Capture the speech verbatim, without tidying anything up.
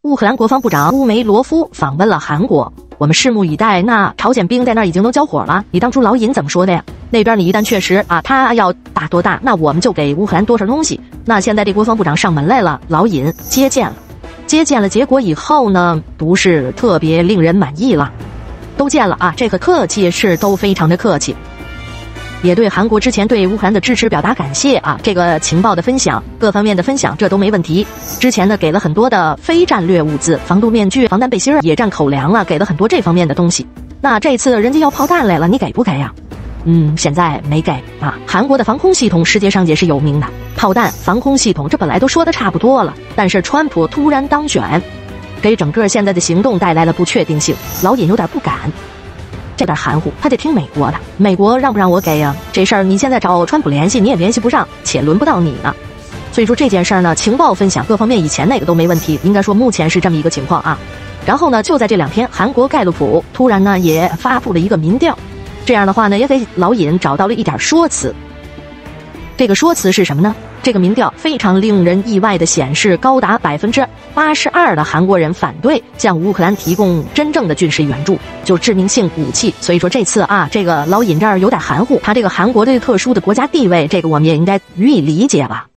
乌克兰国防部长乌梅罗夫访问了韩国，我们拭目以待。那朝鲜兵在那儿已经都交火了，你当初老尹怎么说的呀？那边你一旦确实啊，他要打多大，那我们就给乌克兰多少东西。那现在这国防部长上门来了，老尹接见了，接见了，结果以后呢，不是特别令人满意了。都见了啊，这个客气是都非常的客气。也对韩国之前对乌克兰的支持表达感谢啊，这个情报的分享，各方面的分享，这都没问题。之前呢，给了很多的非战略物资，防毒面具、防弹背心、野战口粮啊，给了很多这方面的东西。那这次人家要炮弹来了，你给不给呀？嗯，现在没给啊。韩国的防空系统世界上也是有名的，炮弹、防空系统这本来都说的差不多了，但是川普突然当选，给整个现在的行动带来了不确定性，老尹有点不敢。这点含糊，他得听美国的。美国让不让我给呀？这事儿你现在找川普联系，你也联系不上，且轮不到你呢。所以说这件事儿呢，情报分享各方面以前那个都没问题，应该说目前是这么一个情况啊。然后呢，就在这两天，韩国盖洛普突然呢也发布了一个民调，这样的话呢，也给老尹找到了一点说辞。这个说辞是什么呢？这个民调非常令人意外的显示，高达百分之八十二的韩国人反对向乌克兰提供真正的军事援助，就是致命性武器。所以说这次啊，这个老尹这儿有点含糊，他这个韩国这个特殊的国家地位，这个我们也应该予以理解吧。